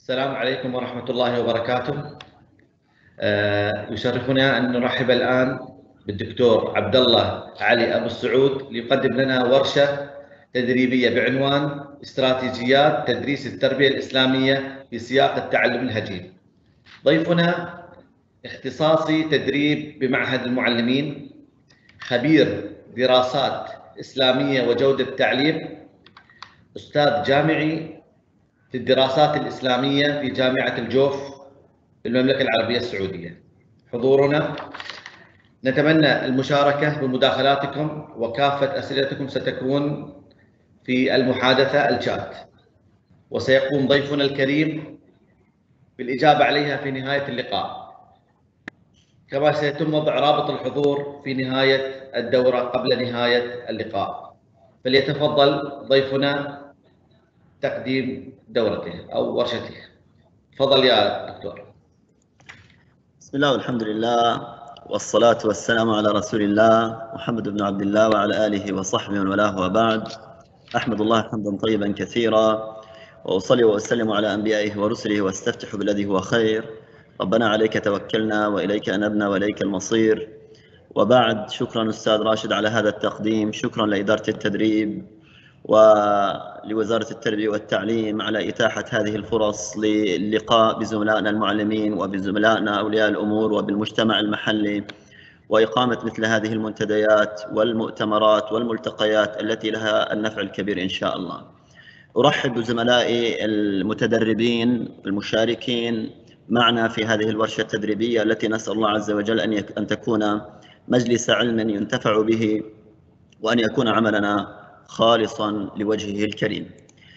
السلام عليكم ورحمة الله وبركاته. يشرفنا أن نرحب الآن بالدكتور عبد الله علي أبو السعود ليقدم لنا ورشة تدريبية بعنوان استراتيجيات تدريس التربية الإسلامية في سياق التعلم الهجين. ضيفنا اختصاصي تدريب بمعهد المعلمين، خبير دراسات إسلامية وجودة التعليم، أستاذ جامعي في الدراسات الإسلامية في جامعة الجوف بالمملكة العربية السعودية. حضورنا نتمنى المشاركة بمداخلاتكم، وكافة أسئلتكم ستكون في المحادثة الشات، وسيقوم ضيفنا الكريم بالإجابة عليها في نهاية اللقاء، كما سيتم وضع رابط الحضور في نهاية الدورة قبل نهاية اللقاء. فليتفضل ضيفنا تقديم دورته أو ورشته. تفضل يا دكتور. بسم الله والحمد لله والصلاة والسلام على رسول الله محمد بن عبد الله وعلى آله وصحبه ومن والاه، وبعد. أحمد الله حمدا طيبا كثيرا، وأصلي وأسلم على أنبيائه ورسله، واستفتح بالذي هو خير. ربنا عليك توكلنا وإليك أنبنا وإليك المصير، وبعد. شكرا أستاذ راشد على هذا التقديم، شكرا لإدارة التدريب ولوزارة التربية والتعليم على إتاحة هذه الفرص للقاء بزملائنا المعلمين وبزملائنا أولياء الأمور وبالمجتمع المحلي، وإقامة مثل هذه المنتديات والمؤتمرات والملتقيات التي لها النفع الكبير إن شاء الله. أرحب بزملائي المتدربين المشاركين معنا في هذه الورشة التدريبية التي نسأل الله عز وجل أن تكون مجلس علم ينتفع به، وأن يكون عملنا خالصا لوجهه الكريم.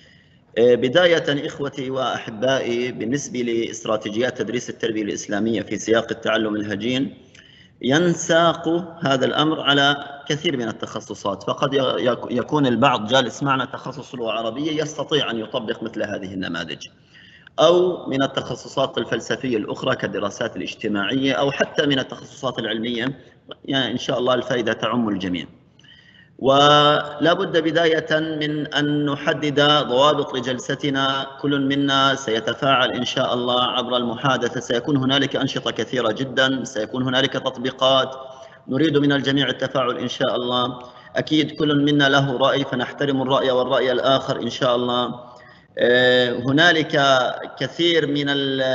بداية إخوتي وأحبائي، بالنسبة لاستراتيجيات تدريس التربية الإسلامية في سياق التعلم الهجين، ينساق هذا الأمر على كثير من التخصصات، فقد يكون البعض جالس معنا تخصص اللغة العربية يستطيع أن يطبق مثل هذه النماذج، أو من التخصصات الفلسفية الأخرى كالدراسات الاجتماعية، أو حتى من التخصصات العلمية. يعني إن شاء الله الفائدة تعم الجميع. ولا بد بداية من أن نحدد ضوابط لجلستنا. كل منا سيتفاعل إن شاء الله عبر المحادثة، سيكون هنالك أنشطة كثيرة جدا، سيكون هنالك تطبيقات، نريد من الجميع التفاعل إن شاء الله. أكيد كل منا له رأي، فنحترم الرأي والرأي الآخر إن شاء الله. هنالك كثير من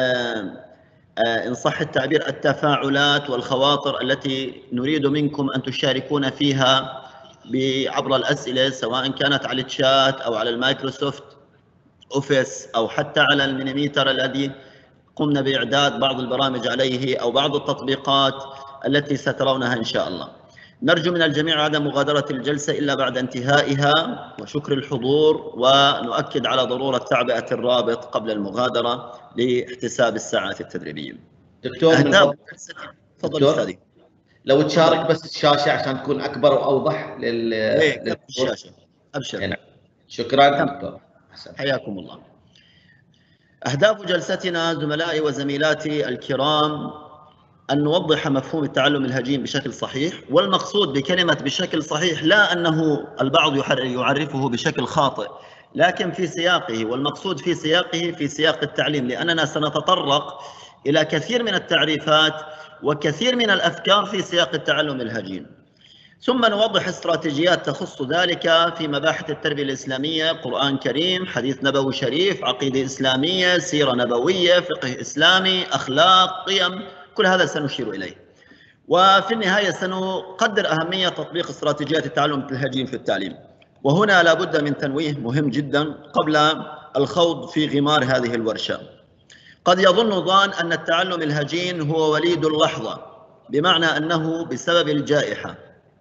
إن صح التعبير التفاعلات والخواطر التي نريد منكم أن تشاركون فيها عبر الأسئلة، سواء كانت على الشات أو على المايكروسوفت أوفيس أو حتى على المينيميتر الذي قمنا بإعداد بعض البرامج عليه، أو بعض التطبيقات التي سترونها إن شاء الله. نرجو من الجميع عدم مغادرة الجلسة إلا بعد انتهائها، وشكر الحضور، ونؤكد على ضرورة تعبئة الرابط قبل المغادرة لاحتساب الساعات التدريبية. دكتور تفضل أستاذي. لو تشارك بس الشاشة عشان تكون أكبر وأوضح الشاشة. أبشر. يعني. شكرا دكتور. حياكم الله. أهداف جلستنا زملائي وزميلاتي الكرام أن نوضح مفهوم التعلم الهجين بشكل صحيح، والمقصود بكلمة بشكل صحيح لا أنه البعض يعرفه بشكل خاطئ، لكن في سياقه، والمقصود في سياقه في سياق التعليم، لأننا سنتطرق إلى كثير من التعريفات وكثير من الأفكار في سياق التعلم الهجين. ثم نوضح استراتيجيات تخص ذلك في مباحث التربية الإسلامية: قرآن كريم، حديث نبوي شريف، عقيدة إسلامية، سيرة نبوية، فقه إسلامي، أخلاق، قيم، كل هذا سنشير إليه. وفي النهاية سنقدر أهمية تطبيق استراتيجيات التعلم الهجين في التعليم. وهنا لا بد من تنويه مهم جدا قبل الخوض في غمار هذه الورشة. قد يظن ظان أن التعلم الهجين هو وليد اللحظة، بمعنى أنه بسبب الجائحة،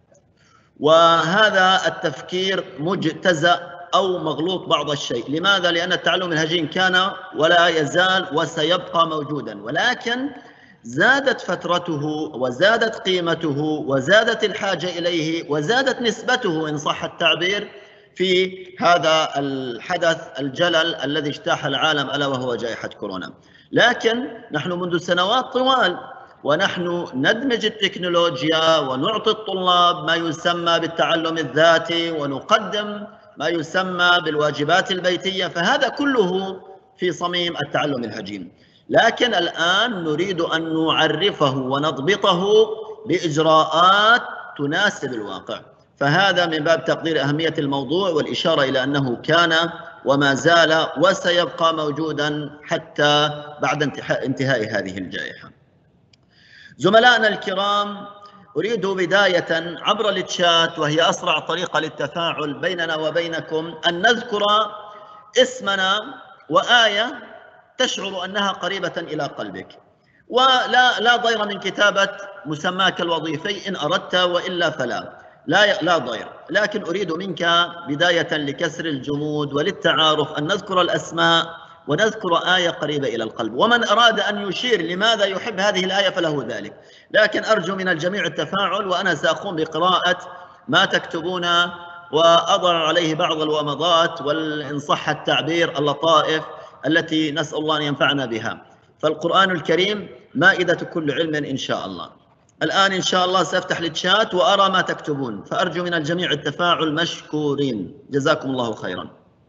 وهذا التفكير مجتزأ أو مغلوط بعض الشيء. لماذا؟ لأن التعلم الهجين كان ولا يزال وسيبقى موجودا، ولكن زادت فترته وزادت قيمته وزادت الحاجة إليه وزادت نسبته إن صح التعبير في هذا الحدث الجلل الذي اجتاح العالم، ألا وهو جائحة كورونا. لكن نحن منذ سنوات طوال ونحن ندمج التكنولوجيا ونعطي الطلاب ما يسمى بالتعلم الذاتي، ونقدم ما يسمى بالواجبات البيتية، فهذا كله في صميم التعلم الهجين. لكن الآن نريد أن نعرفه ونضبطه بإجراءات تناسب الواقع، فهذا من باب تقدير أهمية الموضوع والإشارة إلى أنه كان وما زال وسيبقى موجودا حتى بعد انتهاء هذه الجائحة. زملائنا الكرام، أريد بداية عبر التشات، وهي أسرع طريقة للتفاعل بيننا وبينكم، أن نذكر اسمنا وآية تشعر أنها قريبة إلى قلبك، ولا ضير من كتابة مسماك الوظيفي إن أردت، وإلا فلا لا ضير. لكن أريد منك بداية لكسر الجمود وللتعارف أن نذكر الأسماء ونذكر آية قريبة إلى القلب، ومن أراد أن يشير لماذا يحب هذه الآية فله ذلك. لكن أرجو من الجميع التفاعل، وأنا سأقوم بقراءة ما تكتبون وأضع عليه بعض الومضات وإن صح التعبير اللطائف التي نسأل الله أن ينفعنا بها. فالقرآن الكريم مائدة كل علم إن شاء الله. الآن إن شاء الله سأفتح الشات وأرى ما تكتبون، فأرجو من الجميع التفاعل مشكورين، جزاكم الله خيرا.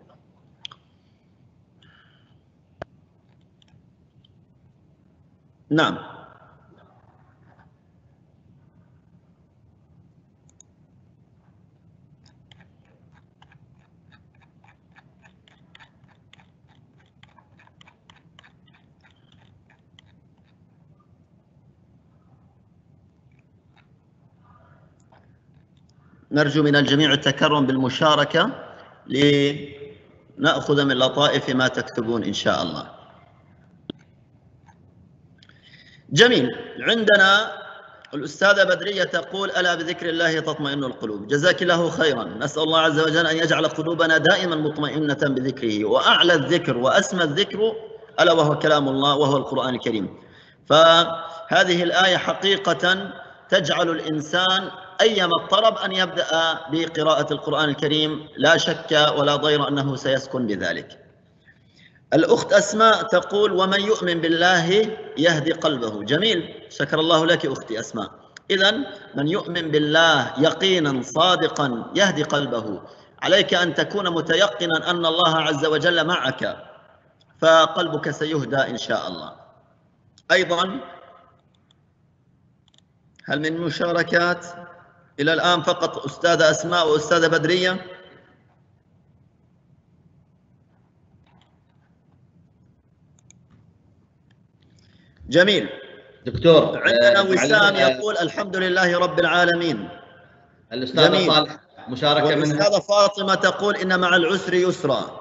نعم. نرجو من الجميع التكرم بالمشاركة لنأخذ من لطائف ما تكتبون إن شاء الله. جميل. عندنا الأستاذة بدرية تقول: ألا بذكر الله تطمئن القلوب. جزاك الله خيرا. نسأل الله عز وجل أن يجعل قلوبنا دائما مطمئنة بذكره، وأعلى الذكر وأسمى الذكر ألا وهو كلام الله وهو القرآن الكريم. فهذه الآية حقيقة تجعل الإنسان أيما اضطرب أن يبدأ بقراءة القرآن الكريم، لا شك ولا ضير أنه سيسكن بذلك. الأخت أسماء تقول: ومن يؤمن بالله يهدي قلبه. جميل، شكر الله لك أختي أسماء. إذن من يؤمن بالله يقينا صادقا يهدي قلبه. عليك أن تكون متيقنا أن الله عز وجل معك، فقلبك سيهدى إن شاء الله. أيضا هل من مشاركات؟ إلى الآن فقط أستاذة أسماء وأستاذة بدرية. جميل. دكتور، عندنا وسام يقول: الحمد لله رب العالمين. الأستاذة صالح مشاركة منها. الأستاذة فاطمة تقول: إن مع العسر يسرا.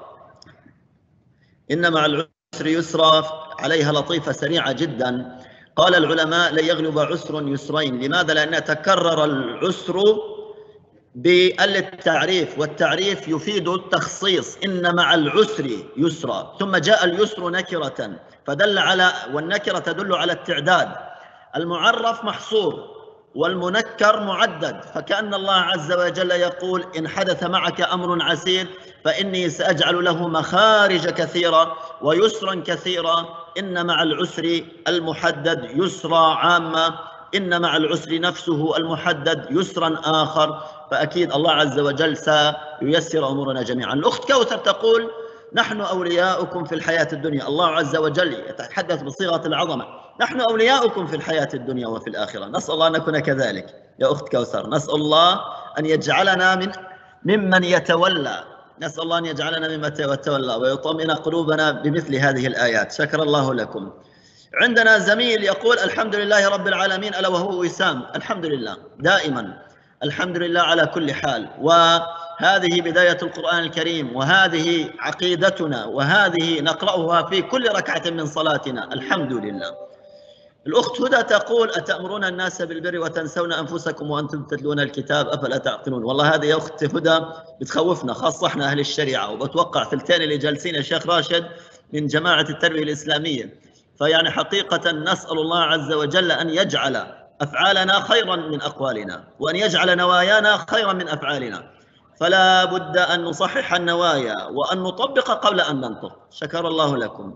إن مع العسر يسرا عليها لطيفة سريعة جدا. قال العلماء: لن يغلب عسر يسرين. لماذا؟ لأن تكرر العسر بالتعريف، والتعريف يفيد التخصيص. إن مع العسر يسرا، ثم جاء اليسر نكرة فدل على، والنكرة تدل على التعداد. المعرف محصور والمنكر معدد، فكأن الله عز وجل يقول: إن حدث معك أمر عسير فإني سأجعل له مخارج كثيرة ويسرا كثيرا. إن مع العسر المحدد يسرا عامة، إن مع العسر نفسه المحدد يسرا آخر، فأكيد الله عز وجل سييسر أمورنا جميعا. الأخت كوثر تقول: نحن أولياؤكم في الحياة الدنيا. الله عز وجل يتحدث بصيغة العظمة: نحن أولياؤكم في الحياة الدنيا وفي الآخرة. نسأل الله أن نكون كذلك يا أخت كوثر. نسأل الله أن يجعلنا ممن يتولى. نسأل الله أن يجعلنا ممن يتولى ويطمئن قلوبنا بمثل هذه الآيات. شكر الله لكم. عندنا زميل يقول: الحمد لله رب العالمين، ألا وهو وسام. الحمد لله دائما، الحمد لله على كل حال. وهذه بداية القرآن الكريم، وهذه عقيدتنا، وهذه نقرأها في كل ركعة من صلاتنا. الحمد لله. الأخت هدى تقول: أتأمرون الناس بالبر وتنسون أنفسكم وأنتم تتلون الكتاب أفلا تعقلون. والله هذه يا أخت هدى بتخوفنا، خاصة احنا أهل الشريعة، وبتوقع ثلثين اللي جالسين الشيخ راشد من جماعة التربية الإسلامية. فيعني حقيقة نسأل الله عز وجل أن يجعل أفعالنا خيرا من أقوالنا، وأن يجعل نوايانا خيرا من أفعالنا. فلا بد أن نصحح النوايا وأن نطبق قبل أن ننطق. شكر الله لكم.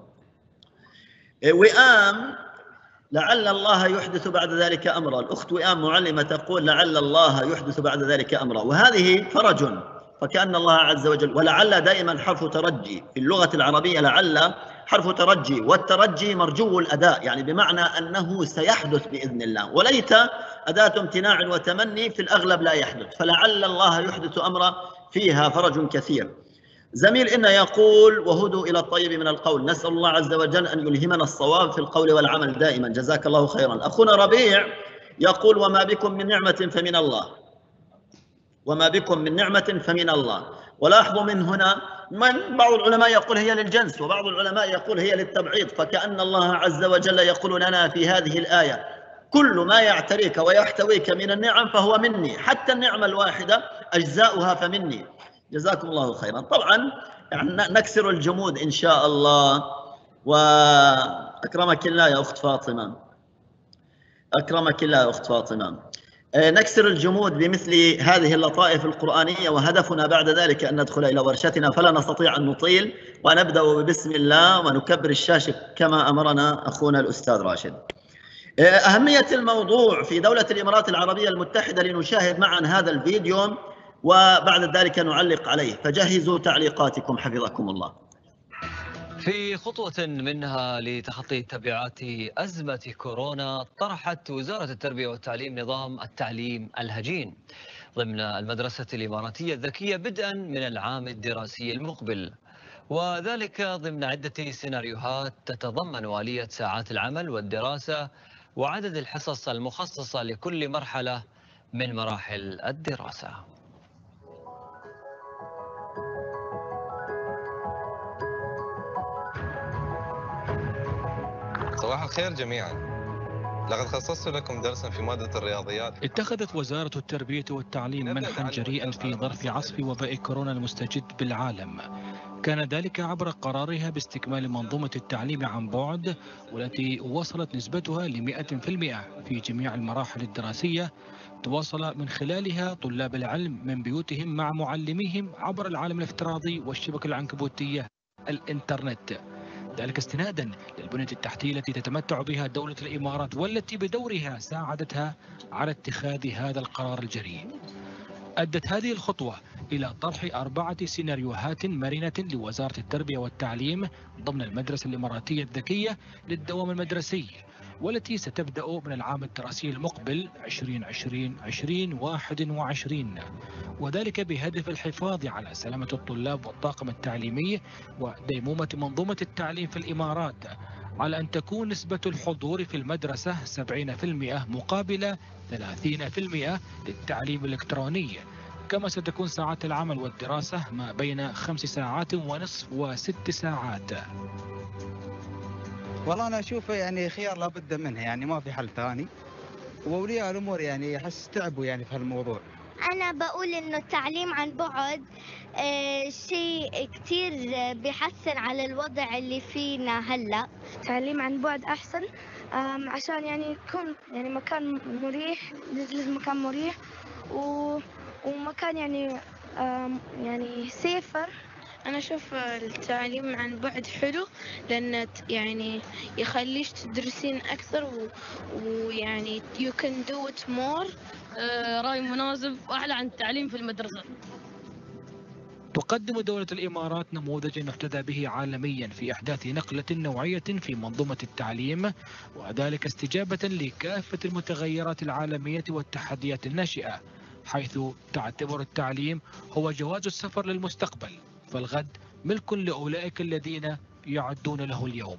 وئام: لعل الله يحدث بعد ذلك أمرا. الأخت وئام معلمة تقول: لعل الله يحدث بعد ذلك أمرا، وهذه فرج. فكأن الله عز وجل، ولعل دائما حرف ترجي في اللغة العربية. لعل حرف ترجي، والترجي مرجو الأداء، يعني بمعنى أنه سيحدث بإذن الله. وليت أداة امتناع وتمني، في الأغلب لا يحدث، فلعل الله يحدث أمرا فيها فرج كثير. زميل إن يقول: وهدوا إلى الطيب من القول. نسأل الله عز وجل أن يلهمنا الصواب في القول والعمل دائما، جزاك الله خيرا. أخونا ربيع يقول: وما بكم من نعمة فمن الله، وما بكم من نعمة فمن الله. ولاحظوا من هنا، بعض العلماء يقول هي للجنس، وبعض العلماء يقول هي للتبعيض، فكأن الله عز وجل يقول لنا في هذه الآية: كل ما يعتريك ويحتويك من النعم فهو مني، حتى النعمة الواحدة أجزاؤها فمني. جزاكم الله خيرا. طبعا يعني نكسر الجمود إن شاء الله. وأكرمك الله يا أخت فاطمة، أكرمك الله يا أخت فاطمة. نكسر الجمود بمثل هذه اللطائف القرآنية، وهدفنا بعد ذلك أن ندخل إلى ورشتنا، فلا نستطيع أن نطيل، ونبدأ بسم الله ونكبر الشاشة كما أمرنا أخونا الأستاذ راشد. أهمية الموضوع في دولة الإمارات العربية المتحدة، لنشاهد معا هذا الفيديو وبعد ذلك نعلق عليه، فجهزوا تعليقاتكم حفظكم الله. في خطوة منها لتخطي تبعات أزمة كورونا، طرحت وزارة التربية والتعليم نظام التعليم الهجين ضمن المدرسة الإماراتية الذكية بدءا من العام الدراسي المقبل، وذلك ضمن عدة سيناريوهات تتضمن آلية ساعات العمل والدراسة وعدد الحصص المخصصة لكل مرحلة من مراحل الدراسة. صباح الخير جميعا. لقد خصصت لكم درسا في مادة الرياضيات. اتخذت وزارة التربية والتعليم منحا جريئا في ظرف عصف وباء كورونا المستجد بالعالم. كان ذلك عبر قرارها باستكمال منظومة التعليم عن بعد، والتي وصلت نسبتها ل100% في جميع المراحل الدراسية. تواصل من خلالها طلاب العلم من بيوتهم مع معلميهم عبر العالم الافتراضي والشبكة العنكبوتية الإنترنت، ذلك استنادا للبنية التحتية التي تتمتع بها دولة الإمارات، والتي بدورها ساعدتها على اتخاذ هذا القرار الجريء. أدت هذه الخطوة إلى طرح 4 سيناريوهات مرنة لوزارة التربية والتعليم ضمن المدرسة الإماراتية الذكية للدوام المدرسي، والتي ستبدأ من العام الدراسي المقبل 2020-2021، وذلك بهدف الحفاظ على سلامة الطلاب والطاقم التعليمي وديمومة منظومة التعليم في الإمارات، على أن تكون نسبة الحضور في المدرسة 70% مقابل 30% للتعليم الإلكتروني. كما ستكون ساعات العمل والدراسة ما بين 5 ساعات ونصف و6 ساعات. والله أنا أشوفه يعني خيار لابد منه، يعني ما في حل ثاني، وأولياء الأمور يعني أحس تعبوا يعني في هالموضوع. أنا بقول إنه التعليم عن بعد شيء كتير بيحسن على الوضع اللي فينا هلا. التعليم عن بعد أحسن عشان يعني يكون يعني مكان مريح، مكان مريح ومكان يعني سيفر. أنا أشوف التعليم عن بعد حلو، لأن يعني يخليش تدرسين أكثر ويعني you can do it more. رأي مناسب وأحلى عن التعليم في المدرسة. تقدم دولة الإمارات نموذجا يحتذى به عالميا في إحداث نقلة نوعية في منظومة التعليم، وذلك استجابة لكافة المتغيرات العالمية والتحديات الناشئة، حيث تعتبر التعليم هو جواز السفر للمستقبل، فالغد ملك لأولئك الذين يعدون له اليوم.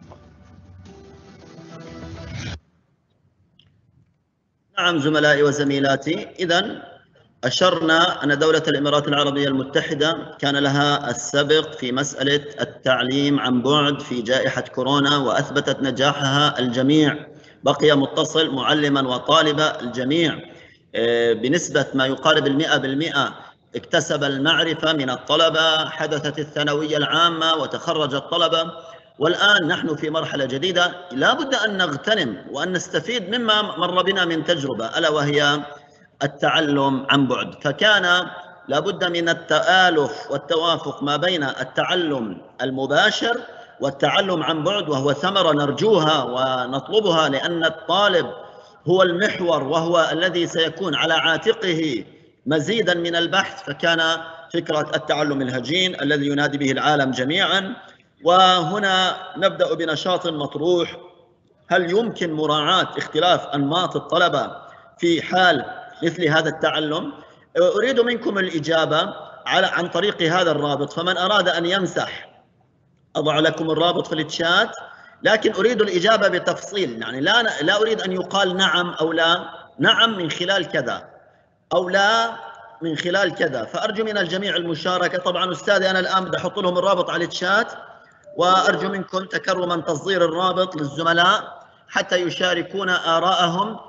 نعم زملائي وزميلاتي، إذن أشرنا أن دولة الإمارات العربية المتحدة كان لها السبق في مسألة التعليم عن بعد في جائحة كورونا، وأثبتت نجاحها. الجميع بقي متصل، معلما وطالبا الجميع بنسبة ما يقارب 100%. اكتسب المعرفة من الطلبة، حدثت الثانوية العامة وتخرج الطلبة، والآن نحن في مرحلة جديدة لا بد أن نغتنم وأن نستفيد مما مر بنا من تجربة، ألا وهي التعلم عن بعد. فكان لا بد من التآلف والتوافق ما بين التعلم المباشر والتعلم عن بعد، وهو ثمرة نرجوها ونطلبها، لأن الطالب هو المحور وهو الذي سيكون على عاتقه مزيدا من البحث. فكان فكرة التعلم الهجين الذي ينادي به العالم جميعا وهنا نبدأ بنشاط مطروح: هل يمكن مراعاة اختلاف أنماط الطلبة في حال مثل هذا التعلم؟ أريد منكم الإجابة عن طريق هذا الرابط، فمن أراد أن يمسح أضع لكم الرابط في الشات، لكن أريد الإجابة بتفصيل، يعني لا أريد أن يقال نعم أو لا، نعم من خلال كذا أو لا من خلال كذا. فأرجو من الجميع المشاركة. طبعا أستاذي أنا الآن بدي أحط لهم الرابط على الشات، وأرجو منكم تكرما تصدير الرابط للزملاء حتى يشاركون آراءهم.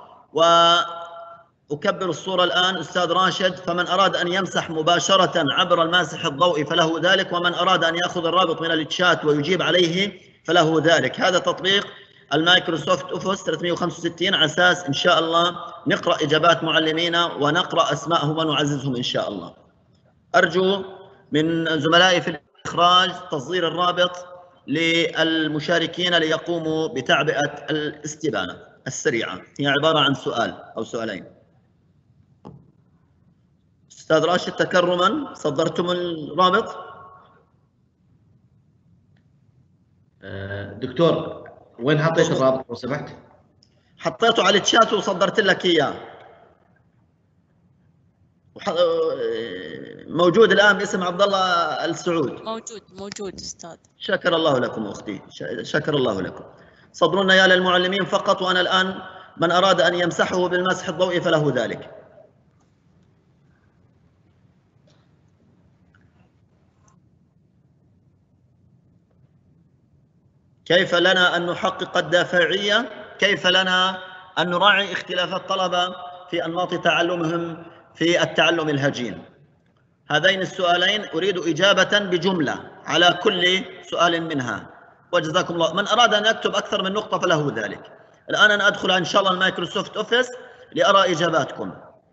وأكبر الصورة الآن أستاذ راشد، فمن أراد أن يمسح مباشرة عبر الماسح الضوئي فله ذلك، ومن أراد أن يأخذ الرابط من الشات ويجيب عليه فله ذلك. هذا تطبيق المايكروسوفت أوفيس 365 على أساس إن شاء الله نقرأ إجابات معلمينا ونقرأ أسماءهم ونعززهم إن شاء الله. أرجو من زملائي في الإخراج تصدير الرابط للمشاركين ليقوموا بتعبئة الاستبانة السريعة، هي عبارة عن سؤال أو سؤالين. أستاذ راشد تكرما صدرتم الرابط؟ دكتور وين حطيت الرابط لو سمحت؟ حطيته على الشات وصدرت لك إياه، موجود الآن باسم عبد الله السعود. موجود أستاذ. شكر الله لكم أختي، شكر الله لكم. صدروا لنا إياه للمعلمين فقط، وأنا الآن من أراد أن يمسحه بالمسح الضوئي فله ذلك. كيف لنا أن نحقق الدافعية؟ كيف لنا أن نراعي اختلاف الطلبة في أنماط تعلمهم في التعلم الهجين؟ هذين السؤالين أريد إجابة بجملة على كل سؤال منها، وجزاكم الله. من أراد أن يكتب أكثر من نقطة فله ذلك. الآن أنا أدخل إن شاء الله المايكروسوفت أوفيس لأرى إجاباتكم.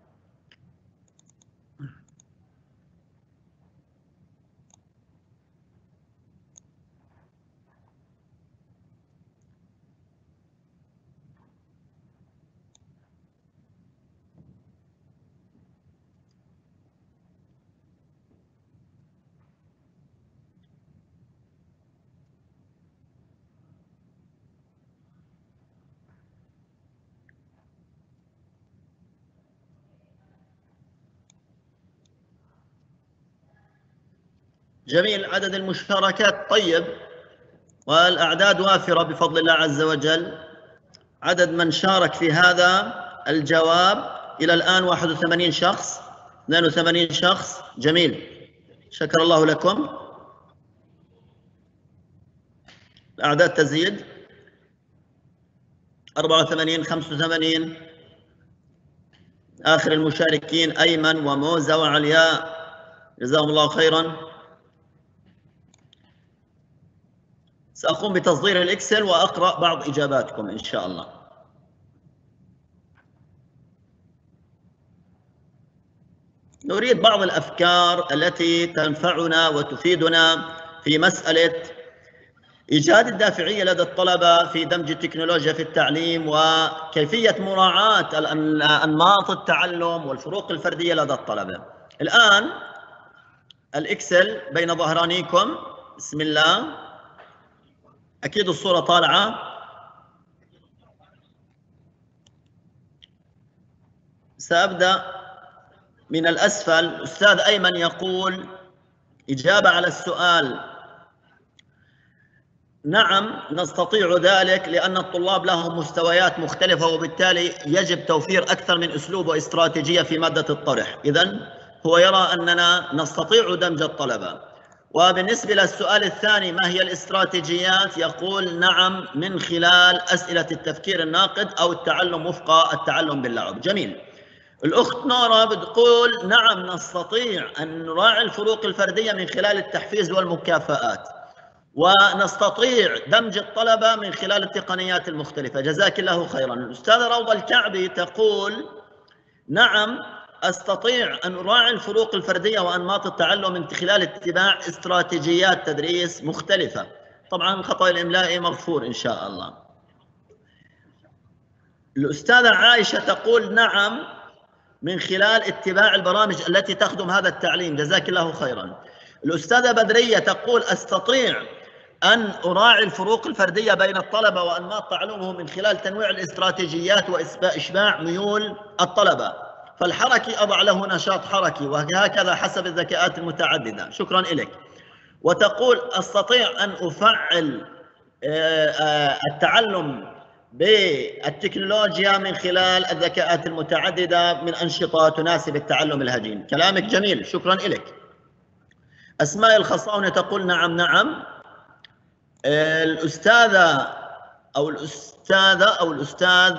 جميل، عدد المشاركات طيب والأعداد وافرة بفضل الله عز وجل. عدد من شارك في هذا الجواب إلى الآن 81 شخص، 82 شخص. جميل، شكر الله لكم. الأعداد تزيد، 84 85. آخر المشاركين أيمن وموزة وعلياء، جزاهم الله خيرا. سأقوم بتصدير الإكسل وأقرأ بعض إجاباتكم إن شاء الله. نريد بعض الأفكار التي تنفعنا وتفيدنا في مسألة إيجاد الدافعية لدى الطلبة في دمج التكنولوجيا في التعليم، وكيفية مراعاة أنماط التعلم والفروق الفردية لدى الطلبة. الآن الإكسل بين ظهرانيكم، بسم الله. أكيد الصورة طالعة. سأبدأ من الأسفل. الأستاذ أيمن يقول إجابة على السؤال: نعم نستطيع ذلك لأن الطلاب لهم مستويات مختلفة، وبالتالي يجب توفير أكثر من أسلوب واستراتيجية في مادة الطرح. إذن هو يرى أننا نستطيع دمج الطلبة. وبالنسبة للسؤال الثاني ما هي الاستراتيجيات؟ يقول نعم من خلال أسئلة التفكير الناقد أو التعلم وفق التعلم باللعب. جميل. الأخت نورا بتقول نعم نستطيع أن نراعي الفروق الفردية من خلال التحفيز والمكافآت، ونستطيع دمج الطلبة من خلال التقنيات المختلفة. جزاك الله خيرا. الأستاذة روضة الكعبي تقول نعم أستطيع أن أراعي الفروق الفردية وأنماط التعلم من خلال اتباع استراتيجيات تدريس مختلفة. طبعا الخطأ الإملائي مغفور إن شاء الله. الأستاذة عائشة تقول نعم من خلال اتباع البرامج التي تخدم هذا التعليم. جزاك الله خيرا. الأستاذة بدرية تقول أستطيع أن أراعي الفروق الفردية بين الطلبة وأنماط تعلمهم من خلال تنويع الاستراتيجيات وإشباع ميول الطلبة. فالحركي أضع له نشاط حركي وهكذا حسب الذكاءات المتعددة. شكرا لك. وتقول أستطيع أن أفعل التعلم بالتكنولوجيا من خلال الذكاءات المتعددة من أنشطة تناسب التعلم الهجين. كلامك جميل، شكرا لك. أسماء الخصاونة تقول نعم نعم. الأستاذة أو الأستاذ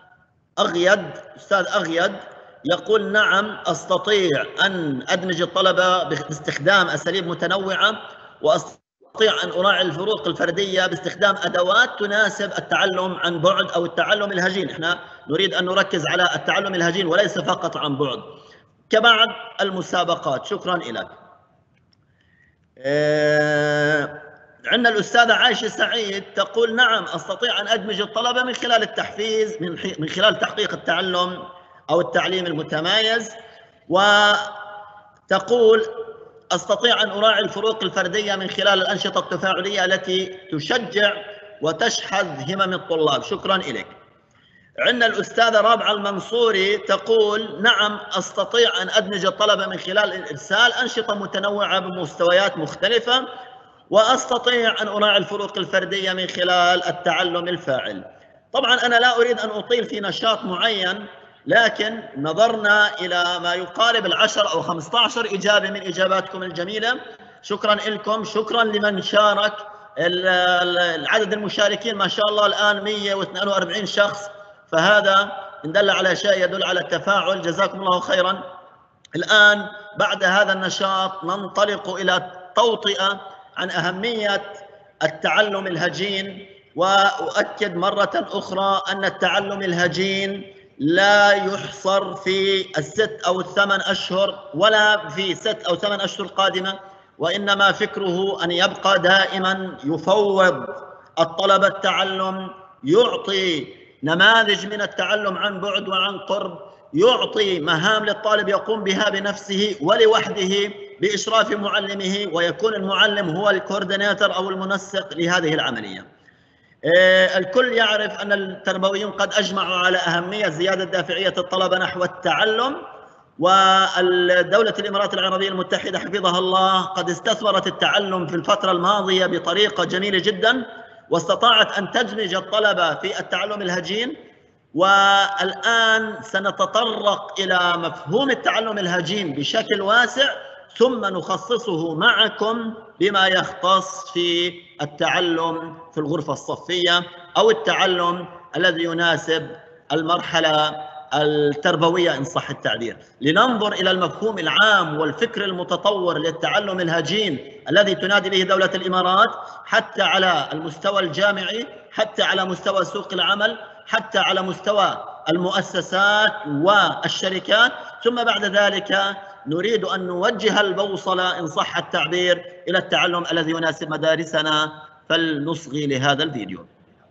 أغيد يقول نعم أستطيع أن أدمج الطلبة باستخدام أساليب متنوعة، وأستطيع أن أراعي الفروق الفردية باستخدام أدوات تناسب التعلم عن بعد أو التعلم الهجين. إحنا نريد أن نركز على التعلم الهجين وليس فقط عن بعد كبعض المسابقات. شكرا لك. عندنا الأستاذة عائشة سعيد تقول نعم أستطيع أن أدمج الطلبة من خلال التحفيز من خلال تحقيق التعلم أو التعليم المتمايز، وتقول أستطيع أن أراعي الفروق الفردية من خلال الأنشطة التفاعلية التي تشجع وتشحذ همم الطلاب. شكرا لك. عندنا الأستاذة رابعة المنصوري تقول نعم أستطيع أن أدمج الطلبة من خلال إرسال أنشطة متنوعة بمستويات مختلفة، وأستطيع أن أراعي الفروق الفردية من خلال التعلم الفاعل. طبعا أنا لا أريد أن أطيل في نشاط معين، لكن نظرنا إلى ما يقارب 10 أو 15 إجابة من إجاباتكم الجميلة. شكرا لكم، شكرا لمن شارك. العدد المشاركين ما شاء الله الآن 142 شخص، فهذا إن دل على شيء يدل على التفاعل. جزاكم الله خيرا. الآن بعد هذا النشاط ننطلق إلى توطئة عن أهمية التعلم الهجين، وأؤكد مرة أخرى أن التعلم الهجين لا يحصر في 6 أو 8 أشهر ولا في 6 أو 8 أشهر قادمة، وإنما فكره أن يبقى دائما يفوض الطلبة التعلم، يعطي نماذج من التعلم عن بعد وعن قرب، يعطي مهام للطالب يقوم بها بنفسه ولوحده بإشراف معلمه، ويكون المعلم هو الكوردينيتور أو المنسق لهذه العملية. الكل يعرف أن التربويون قد أجمعوا على أهمية زيادة دافعية الطلبة نحو التعلم، والدولة الإمارات العربية المتحدة حفظها الله قد استثمرت التعلم في الفترة الماضية بطريقة جميلة جدا، واستطاعت أن تدمج الطلبة في التعلم الهجين. والآن سنتطرق إلى مفهوم التعلم الهجين بشكل واسع، ثم نخصصه معكم بما يختص في التعلم في الغرفة الصفية أو التعلم الذي يناسب المرحلة التربوية إن صح التعبير، لننظر إلى المفهوم العام والفكر المتطور للتعلم الهجين الذي تنادي به دولة الإمارات، حتى على المستوى الجامعي، حتى على مستوى سوق العمل، حتى على مستوى المؤسسات والشركات. ثم بعد ذلك نريد أن نوجه البوصلة إن صح التعبير إلى التعلم الذي يناسب مدارسنا. فلنصغي لهذا الفيديو.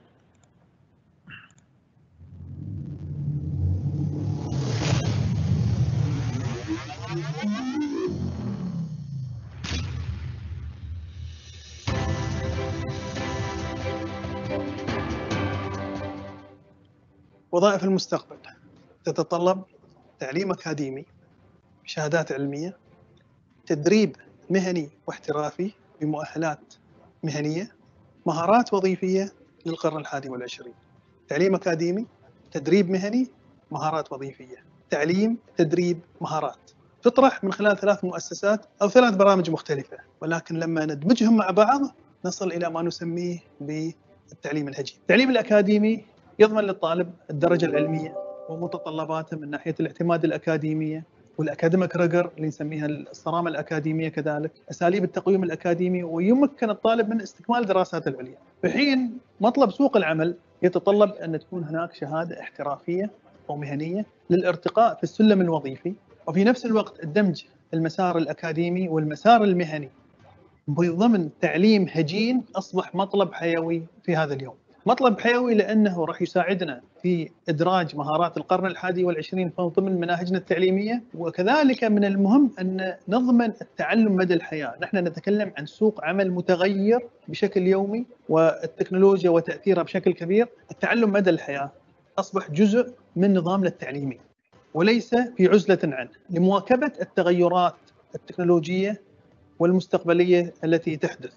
وظائف المستقبل تتطلب تعليم أكاديمي بشهادات علمية، تدريب مهني واحترافي بمؤهلات مهنية، مهارات وظيفية للقرن ال21. تعليم أكاديمي، تدريب مهني، مهارات وظيفية. تعليم، تدريب، مهارات تطرح من خلال 3 مؤسسات أو 3 برامج مختلفة، ولكن لما ندمجهم مع بعض نصل إلى ما نسميه بالتعليم الهجين. التعليم الأكاديمي يضمن للطالب الدرجة العلمية ومتطلباته من ناحية الاعتماد الأكاديمية والأكاديميك ريجر اللي نسميها الصرامة الأكاديمية، كذلك أساليب التقويم الأكاديمي، ويمكن الطالب من استكمال دراساته العليا. في حين مطلب سوق العمل يتطلب أن تكون هناك شهادة احترافية أو مهنية للارتقاء في السلم الوظيفي، وفي نفس الوقت الدمج المسار الأكاديمي والمسار المهني بضمن تعليم هجين أصبح مطلب حيوي في هذا اليوم. مطلب حيوي لأنه راح يساعدنا في إدراج مهارات القرن الحادي والعشرين ضمن مناهجنا التعليمية، وكذلك من المهم أن نضمن التعلم مدى الحياة. نحن نتكلم عن سوق عمل متغير بشكل يومي، والتكنولوجيا وتأثيرها بشكل كبير. التعلم مدى الحياة أصبح جزء من نظامنا التعليمي وليس في عزلة عنه، لمواكبة التغيرات التكنولوجية والمستقبلية التي تحدث.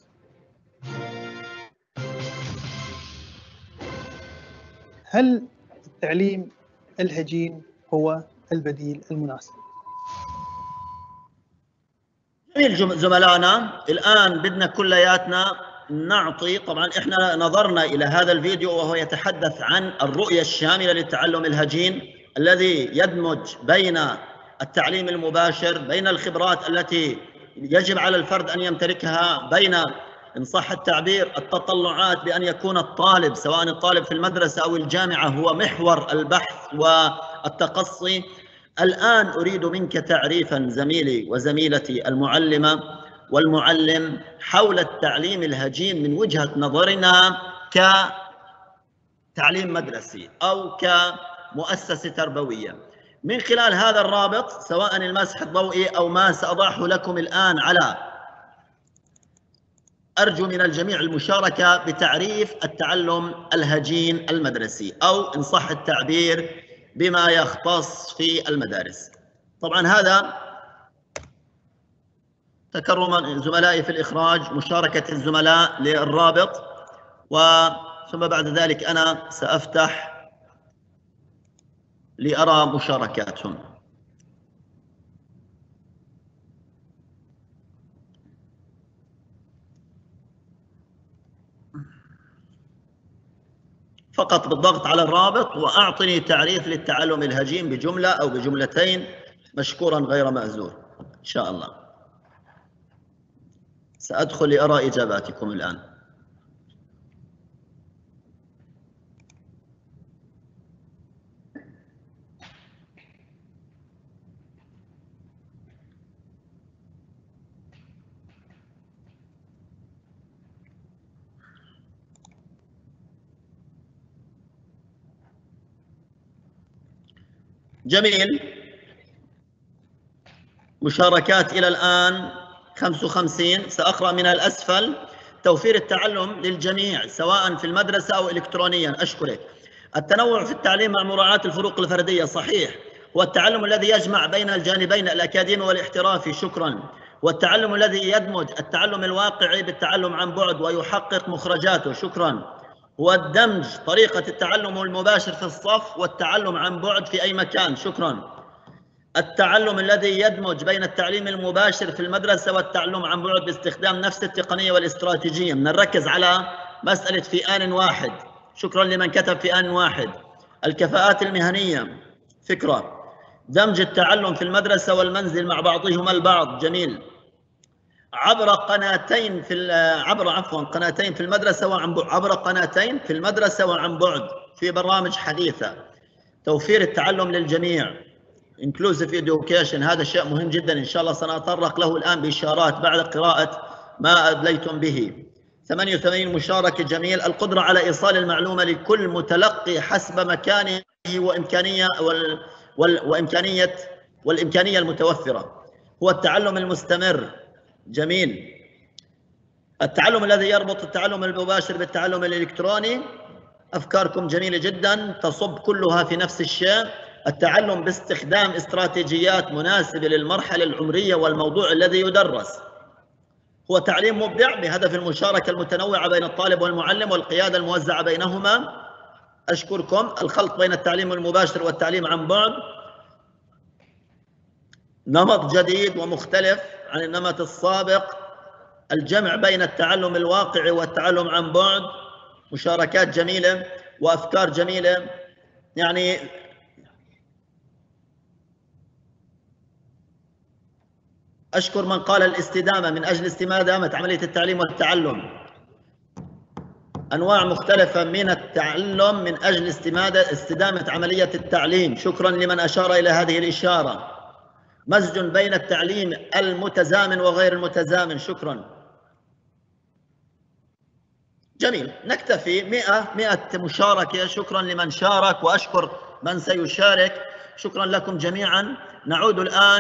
هل التعليم الهجين هو البديل المناسب؟ جميل زملائنا، الآن بدنا كلياتنا نعطي، طبعا احنا نظرنا إلى هذا الفيديو وهو يتحدث عن الرؤية الشاملة للتعلم الهجين الذي يدمج بين التعليم المباشر، بين الخبرات التي يجب على الفرد أن يمتلكها، بين إن صح التعبير التطلعات بأن يكون الطالب سواء الطالب في المدرسة أو الجامعة هو محور البحث والتقصي. الآن أريد منك تعريفا زميلي وزميلتي المعلمة والمعلم حول التعليم الهجين من وجهة نظرنا كتعليم مدرسي أو كمؤسسة تربوية، من خلال هذا الرابط سواء المسح الضوئي أو ما سأضعه لكم الآن على. أرجو من الجميع المشاركة بتعريف التعلم الهجين المدرسي أو إن صح التعبير بما يختص في المدارس. طبعا هذا تكرما زملائي في الإخراج، مشاركة الزملاء للرابط، ثم بعد ذلك أنا سأفتح لأرى مشاركاتهم. فقط بالضغط على الرابط وأعطني تعريف للتعلم الهجين بجملة أو بجملتين، مشكورا غير مأزور إن شاء الله. سأدخل لأرى إجاباتكم الآن. جميل، مشاركات إلى الآن 55. سأقرأ من الأسفل. توفير التعلم للجميع سواء في المدرسة أو إلكترونيا. أشكرك. التنوع في التعليم مع مراعاة الفروق الفردية. صحيح. هو التعلم الذي يجمع بين الجانبين الأكاديمي والاحترافي. شكرا. والتعلم الذي يدمج التعلم الواقعي بالتعلم عن بعد ويحقق مخرجاته. شكرا. هو الدمج طريقة التعلم المباشر في الصف والتعلم عن بعد في أي مكان. شكرا. التعلم الذي يدمج بين التعليم المباشر في المدرسة والتعلم عن بعد باستخدام نفس التقنية والاستراتيجية. نركز على مسألة في آن واحد. شكرا لمن كتب في آن واحد. الكفاءات المهنية فكرة. دمج التعلم في المدرسة والمنزل مع بعضهما البعض. جميل. عبر قناتين في المدرسة وعن بعد. عبر قناتين في المدرسة وعن بعد في برامج حديثة. توفير التعلم للجميع. Inclusive Education. هذا شيء مهم جدا إن شاء الله سنتطرق له الآن بإشارات بعد قراءة ما أدليتم به. 88 مشاركة. جميل. القدرة على إيصال المعلومة لكل متلقي حسب مكانه والإمكانية المتوفرة. هو التعلم المستمر. جميل. التعلم الذي يربط التعلم المباشر بالتعلم الإلكتروني. أفكاركم جميلة جدا، تصب كلها في نفس الشيء. التعلم باستخدام استراتيجيات مناسبة للمرحلة العمرية والموضوع الذي يدرس. هو تعليم مبدع بهدف المشاركة المتنوعة بين الطالب والمعلم والقيادة الموزعة بينهما. أشكركم. الخلط بين التعليم المباشر والتعليم عن بعد. نمط جديد ومختلف عن النمط السابق. الجمع بين التعلم الواقعي والتعلم عن بعد. مشاركات جميلة وأفكار جميلة. يعني أشكر من قال الاستدامة من أجل استدامة عملية التعليم والتعلم. أنواع مختلفة من التعلم من أجل استدامة عملية التعليم. شكرا لمن أشار إلى هذه الإشارة. مزج بين التعليم المتزامن وغير المتزامن. شكرا. جميل، نكتفي 100 مشاركة. شكرا لمن شارك وأشكر من سيشارك. شكرا لكم جميعا. نعود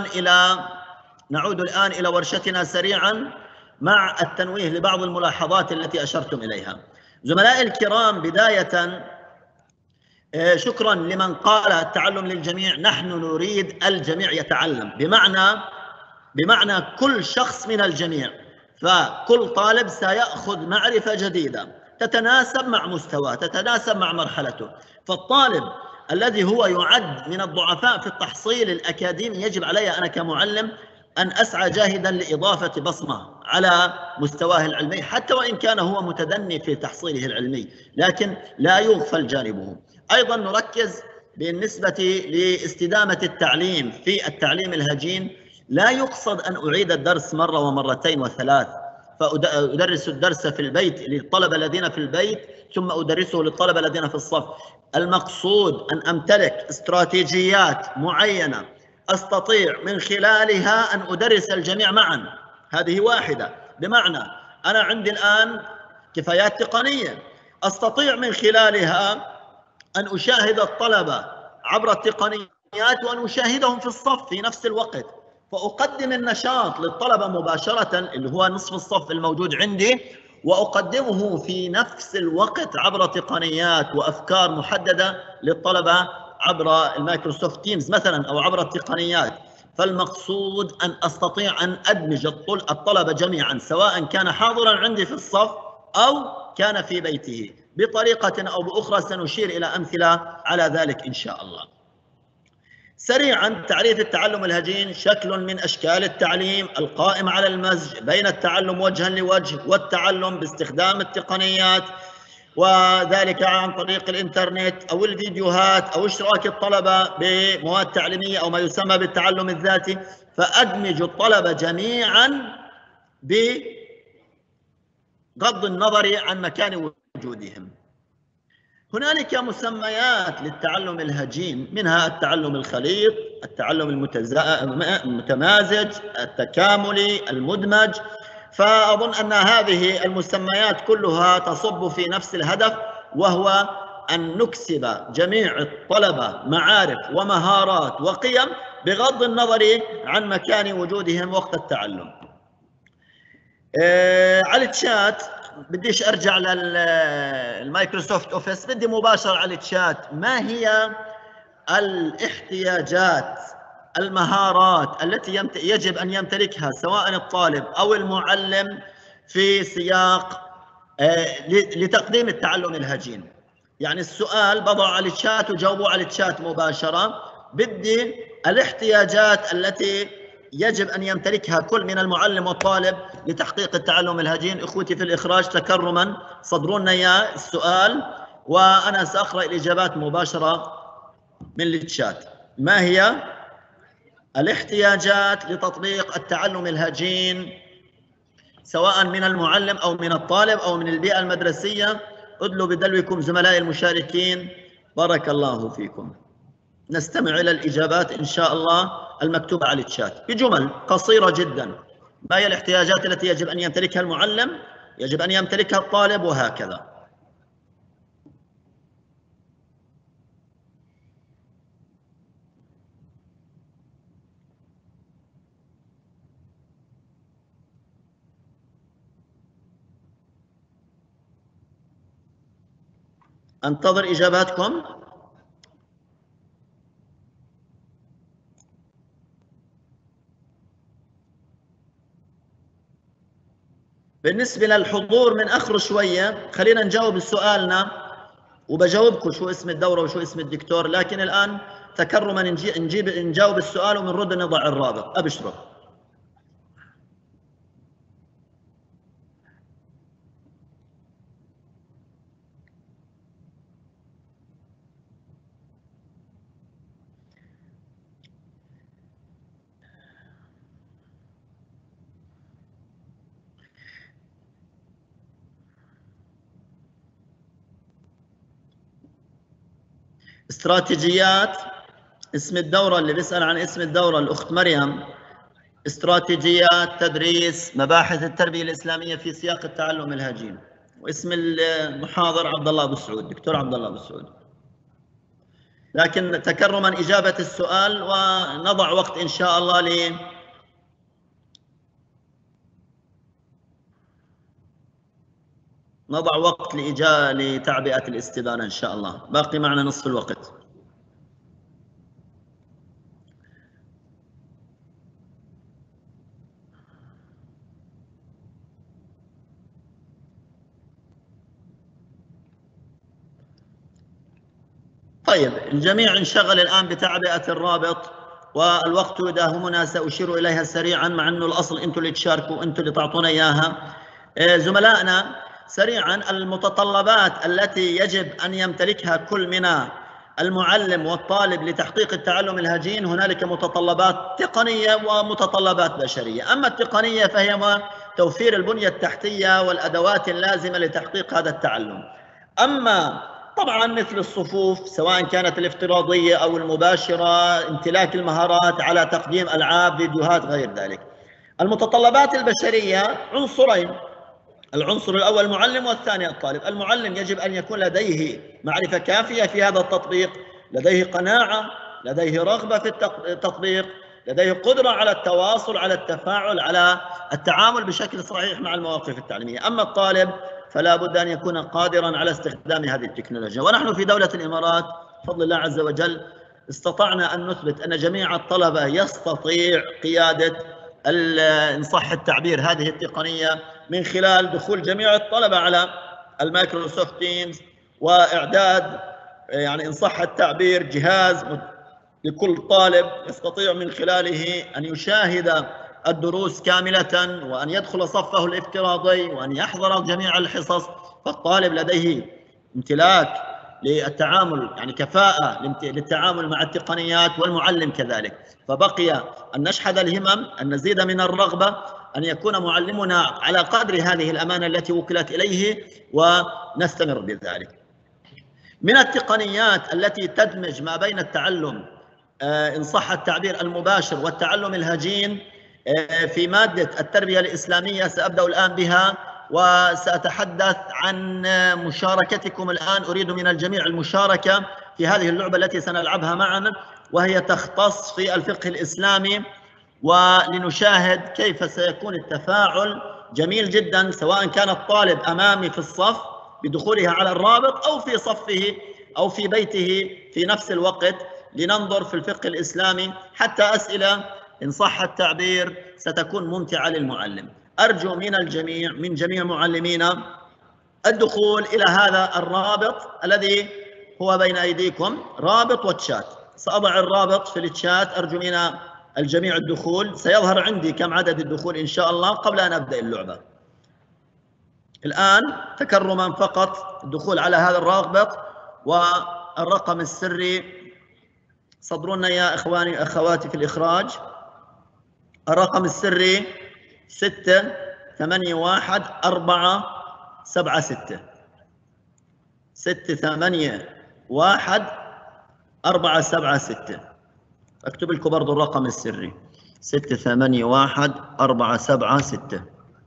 الآن إلى ورشتنا سريعا مع التنويه لبعض الملاحظات التي أشرتم إليها. زملائي الكرام، بداية شكرا لمن قال التعلم للجميع. نحن نريد الجميع يتعلم، بمعنى كل شخص من الجميع، فكل طالب سيأخذ معرفة جديدة تتناسب مع مستواه، تتناسب مع مرحلته. فالطالب الذي هو يعد من الضعفاء في التحصيل الأكاديمي يجب علي أنا كمعلم أن أسعى جاهدا لإضافة بصمة على مستواه العلمي، حتى وإن كان هو متدني في تحصيله العلمي، لكن لا يغفل جانبه. أيضا نركز بالنسبة لاستدامة التعليم في التعليم الهجين. لا يقصد أن أعيد الدرس مرة ومرتين وثلاث، فأدرس الدرس في البيت للطلبة الذين في البيت ثم أدرسه للطلبة الذين في الصف. المقصود أن أمتلك استراتيجيات معينة أستطيع من خلالها أن أدرس الجميع معا. هذه واحدة، بمعنى أنا عندي الآن كفايات تقنية أستطيع من خلالها أن أشاهد الطلبة عبر التقنيات وأن أشاهدهم في الصف في نفس الوقت، فأقدم النشاط للطلبة مباشرة اللي هو نصف الصف الموجود عندي، وأقدمه في نفس الوقت عبر تقنيات وأفكار محددة للطلبة عبر المايكروسوفت تيمز مثلا أو عبر التقنيات. فالمقصود أن أستطيع أن أدمج الطلبة جميعا، سواء كان حاضرا عندي في الصف أو كان في بيته، بطريقة أو بأخرى سنشير إلى أمثلة على ذلك إن شاء الله. سريعا، تعريف التعلم الهجين: شكل من أشكال التعليم القائم على المزج بين التعلم وجها لوجه والتعلم باستخدام التقنيات، وذلك عن طريق الإنترنت أو الفيديوهات أو اشتراك الطلبة بمواد تعليمية أو ما يسمى بالتعلم الذاتي، فأدمج الطلبة جميعا بغض النظر عن مكان وجودهم. هنالك مسميات للتعلم الهجين، منها التعلم الخليط، التعلم المتمازج، التكاملي، المدمج. فأظن أن هذه المسميات كلها تصب في نفس الهدف، وهو أن نكسب جميع الطلبة معارف ومهارات وقيم بغض النظر عن مكان وجودهم وقت التعلم. على الشات، بديش أرجع للمايكروسوفت أوفيس، بدي مباشرة على الشات. ما هي الاحتياجات، المهارات التي يجب أن يمتلكها سواء الطالب أو المعلم في سياق لتقديم التعلم الهجين؟ يعني السؤال بضع على الشات وجاوبوا على الشات مباشرة. بدي الاحتياجات التي يجب أن يمتلكها كل من المعلم والطالب لتحقيق التعلم الهجين. إخوتي في الإخراج تكرما صدروا لنا إياه السؤال وأنا سأقرأ الإجابات مباشرة من الشات. ما هي الاحتياجات لتطبيق التعلم الهجين سواء من المعلم أو من الطالب أو من البيئة المدرسية؟ ادلوا بدلوكم زملائي المشاركين، بارك الله فيكم. نستمع إلى الإجابات إن شاء الله المكتوبة على الشات بجمل قصيرة جدا. ما هي الاحتياجات التي يجب أن يمتلكها المعلم، يجب أن يمتلكها الطالب، وهكذا. أنتظر إجاباتكم. بالنسبة للحضور من أخر شوية، خلينا نجاوب سؤالنا وبجاوبكم شو اسم الدورة وشو اسم الدكتور، لكن الآن تكرما نجاوب السؤال ومنرد نضع الرابط. أبشروا. استراتيجيات اسم الدورة، اللي بيسأل عن اسم الدورة الأخت مريم، استراتيجيات تدريس مباحث التربية الإسلامية في سياق التعلم الهجين. واسم المحاضر عبد الله أبو سعود، دكتور عبد الله أبو سعود. لكن تكرما إجابة السؤال، ونضع وقت إن شاء الله نضع وقت لتعبئة الاستدانة إن شاء الله. باقي معنا نصف الوقت. طيب، الجميع انشغل الآن بتعبئة الرابط، والوقت يداهمنا سأشير إليها سريعا، مع أنه الأصل أنتم اللي تشاركوا، أنتم اللي تعطونا إياها. زملائنا سريعا، المتطلبات التي يجب أن يمتلكها كل من المعلم والطالب لتحقيق التعلم الهجين. هنالك متطلبات تقنية ومتطلبات بشرية. أما التقنية فهي توفير البنية التحتية والأدوات اللازمة لتحقيق هذا التعلم. أما طبعا مثل الصفوف سواء كانت الافتراضية أو المباشرة، امتلاك المهارات على تقديم ألعاب، فيديوهات، غير ذلك. المتطلبات البشرية عنصرين، العنصر الأول المعلم والثاني الطالب. المعلم يجب أن يكون لديه معرفة كافية في هذا التطبيق، لديه قناعة، لديه رغبة في التطبيق، لديه قدرة على التواصل، على التفاعل، على التعامل بشكل صحيح مع المواقف التعليمية. أما الطالب فلا بد أن يكون قادرا على استخدام هذه التكنولوجيا. ونحن في دولة الإمارات بفضل الله عز وجل استطعنا أن نثبت أن جميع الطلبة يستطيع قيادة إن صح التعبير هذه التقنية من خلال دخول جميع الطلبة على المايكروسوفت تيمز، وإعداد يعني إن صح التعبير جهاز لكل طالب يستطيع من خلاله أن يشاهد الدروس كاملة، وأن يدخل صفه الافتراضي، وأن يحضر جميع الحصص. فالطالب لديه امتلاك للتعامل، يعني كفاءة للتعامل مع التقنيات، والمعلم كذلك. فبقي أن نشحذ الهمم، أن نزيد من الرغبة، أن يكون معلمنا على قدر هذه الأمانة التي وكلت إليه، ونستمر بذلك. من التقنيات التي تدمج ما بين التعلم إن صح التعبير المباشر والتعلم الهجين في مادة التربية الإسلامية، سأبدأ الآن بها وسأتحدث عن مشاركتكم الآن. أريد من الجميع المشاركة في هذه اللعبة التي سنلعبها معا، وهي تختص في الفقه الإسلامي، ولنشاهد كيف سيكون التفاعل جميل جدا، سواء كان الطالب أمامي في الصف بدخوله على الرابط، أو في صفه أو في بيته في نفس الوقت، لننظر في الفقه الإسلامي، حتى أسئلة إن صح التعبير ستكون ممتعة للمعلم. أرجو من الجميع، من جميع معلمينا، الدخول إلى هذا الرابط الذي هو بين أيديكم، رابط واتشات. سأضع الرابط في التشات، أرجو من الجميع الدخول. سيظهر عندي كم عدد الدخول إن شاء الله قبل أن أبدأ اللعبة. الآن تكرما فقط الدخول على هذا الرابط، والرقم السري صدرونا يا إخواني أخواتي في الإخراج. الرقم السري 681-476 681-476. أكتب لكم برضو الرقم السري 681-476.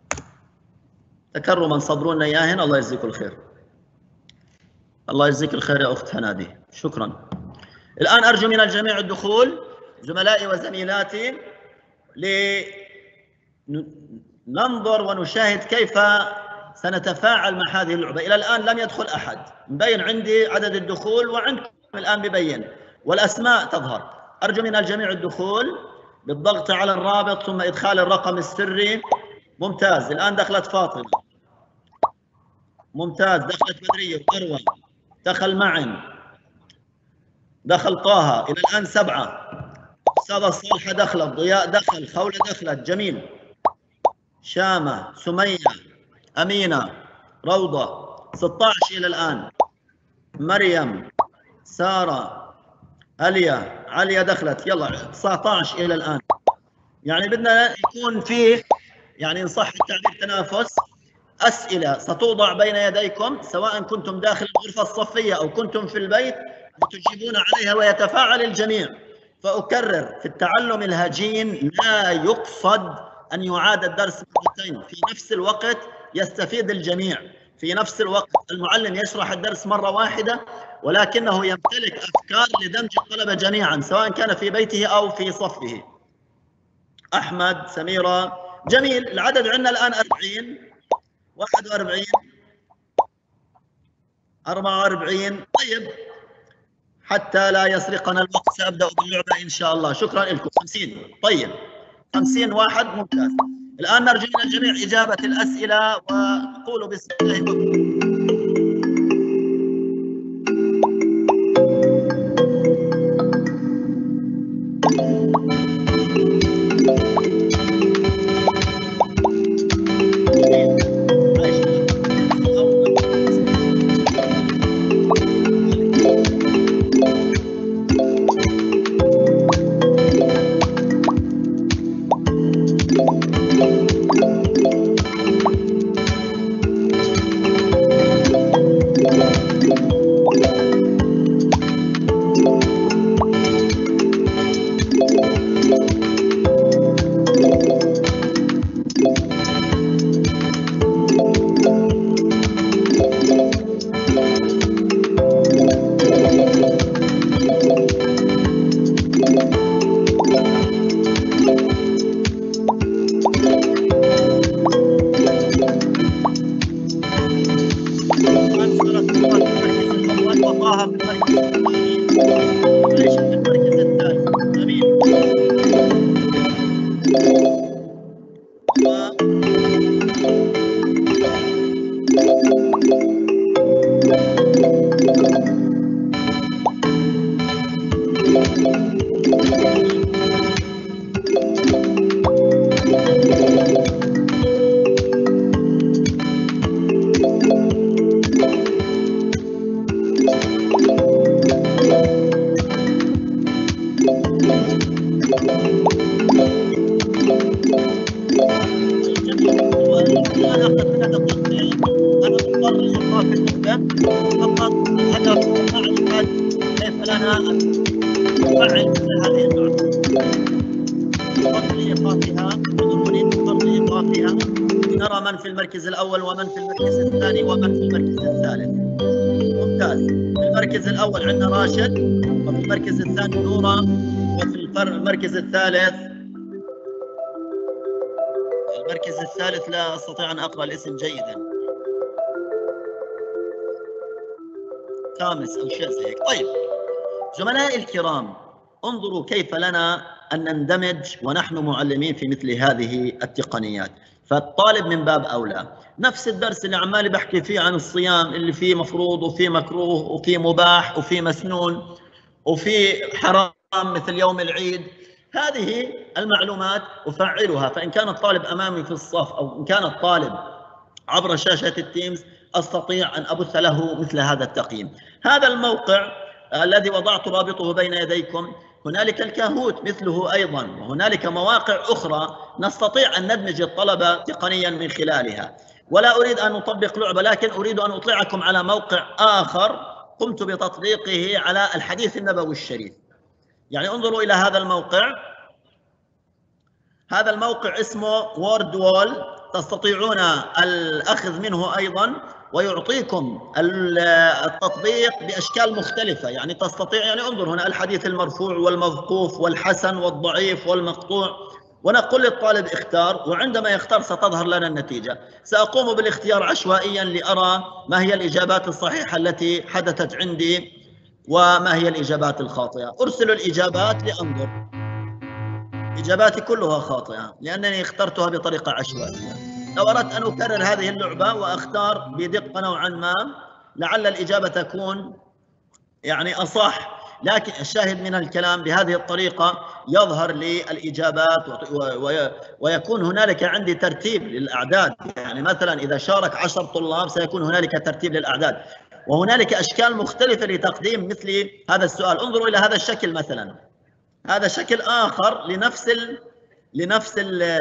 تكرما صدرونا إياهن. الله يجزيكم الخير. الله يجزيك الخير يا أخت هنادي، شكرا. الآن أرجو من الجميع الدخول، زملائي وزميلاتي، لننظر ونشاهد كيف سنتفاعل مع هذه اللعبة. إلى الآن لم يدخل أحد، مبين عندي عدد الدخول وعندكم الآن ببين، والأسماء تظهر. أرجو من الجميع الدخول بالضغط على الرابط ثم إدخال الرقم السري. ممتاز، الآن دخلت فاطمة، ممتاز، دخلت بدرية وأروى، دخل معن، دخل طه، إلى الآن 7. أستاذة صالحة دخلت، ضياء دخل، خولة دخلت، جميل، شامة، سمية، أمينة، روضة، 16 إلى الآن، مريم، سارة، أليا، عليا دخلت، يلا 19 إلى الآن. يعني بدنا يكون فيه يعني إن صح التعبير تنافس. أسئلة ستوضع بين يديكم، سواء كنتم داخل الغرفة الصفية أو كنتم في البيت، وتجيبون عليها ويتفاعل الجميع. فأكرر، في التعلم الهجين لا يقصد أن يعاد الدرس مرتين، في نفس الوقت يستفيد الجميع. في نفس الوقت المعلم يشرح الدرس مرة واحدة، ولكنه يمتلك أفكار لدمج الطلبة جميعا سواء كان في بيته أو في صفه. أحمد، سميرة، جميل. العدد عندنا الآن 40 41 44. طيب حتى لا يسرقنا الوقت سأبدأ باللعبة إن شاء الله. شكرا لكم. 50. طيب 50 واحد، ممتاز. الآن نرجو من الجميع إجابة الأسئلة وقولوا بسم الله. نرى من في المركز الأول ومن في المركز الثاني ومن في المركز الثالث. ممتاز. في المركز الأول عندنا راشد، وفي المركز الثاني نورة، وفي المركز الثالث لا أستطيع أن أقرأ الاسم جيدا، خامس أو شيء زي هيك. طيب زملائي الكرام، انظروا كيف لنا أن نندمج ونحن معلمين في مثل هذه التقنيات. فالطالب من باب أولى نفس الدرس اللي عمالي بحكي فيه عن الصيام اللي فيه مفروض وفيه مكروه وفيه مباح وفيه مسنون وفيه حرام مثل يوم العيد، هذه المعلومات أفعلها. فإن كان الطالب أمامي في الصف أو إن كان الطالب عبر شاشة التيمز أستطيع أن أبث له مثل هذا التقييم. هذا الموقع الذي وضعت رابطه بين يديكم، هنالك الكاهوت مثله أيضا، وهنالك مواقع أخرى نستطيع أن ندمج الطلبة تقنيا من خلالها. ولا أريد أن نطبق لعبة، لكن أريد أن أطلعكم على موقع آخر قمت بتطبيقه على الحديث النبوي الشريف. يعني انظروا إلى هذا الموقع. هذا الموقع اسمه وورد وول، تستطيعون الأخذ منه أيضا، ويعطيكم التطبيق بأشكال مختلفة. يعني تستطيع، يعني انظر هنا الحديث المرفوع والموقوف والحسن والضعيف والمقطوع، ونقول للطالب اختار، وعندما يختار ستظهر لنا النتيجة. سأقوم بالاختيار عشوائيا لأرى ما هي الإجابات الصحيحة التي حدثت عندي وما هي الإجابات الخاطئة. أرسل الإجابات لأنظر. إجاباتي كلها خاطئة لأنني اخترتها بطريقة عشوائية. لو أردت أن أكرر هذه اللعبة وأختار بدقة نوعا ما لعل الإجابة تكون يعني أصح، لكن الشاهد من الكلام بهذه الطريقة يظهر لي الإجابات ويكون هنالك عندي ترتيب للأعداد. يعني مثلا إذا شارك 10 طلاب سيكون هنالك ترتيب للأعداد، وهنالك أشكال مختلفة لتقديم مثل هذا السؤال. انظروا إلى هذا الشكل مثلا، هذا شكل آخر لنفس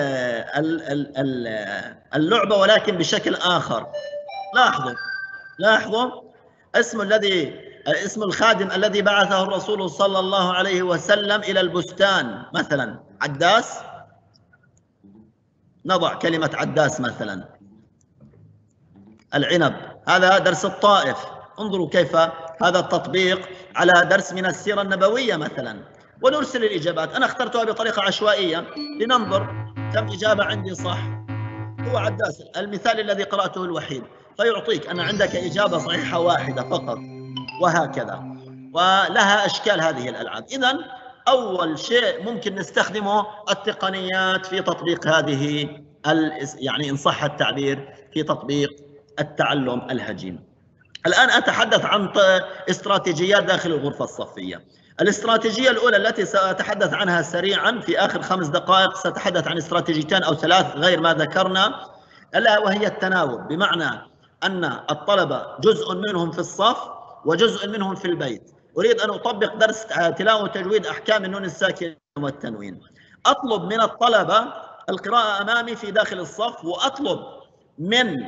اللعبة ولكن بشكل آخر. لاحظوا اسم الخادم الذي بعثه الرسول صلى الله عليه وسلم إلى البستان مثلا عداس. نضع كلمة عداس مثلا. العنب. هذا درس الطائف، انظروا كيف هذا التطبيق على درس من السيرة النبوية مثلا، ونرسل الإجابات. أنا اخترتها بطريقة عشوائية لننظر كم إجابة عندي صح. هو عداس المثال الذي قرأته الوحيد، فيعطيك أن عندك إجابة صحيحة واحدة فقط، وهكذا. ولها أشكال هذه الألعاب. إذن أول شيء ممكن نستخدمه التقنيات في تطبيق هذه يعني إن صح التعبير في تطبيق التعلم الهجين. الآن أتحدث عن استراتيجيات داخل الغرفة الصفية. الاستراتيجية الأولى التي سأتحدث عنها سريعا في آخر 5 دقائق، سأتحدث عن استراتيجيتين أو 3 غير ما ذكرنا، ألا وهي التناوب، بمعنى أن الطلبة جزء منهم في الصف وجزء منهم في البيت. أريد أن أطبق درس تلاوة وتجويد أحكام النون الساكنة والتنوين. أطلب من الطلبة القراءة أمامي في داخل الصف، وأطلب من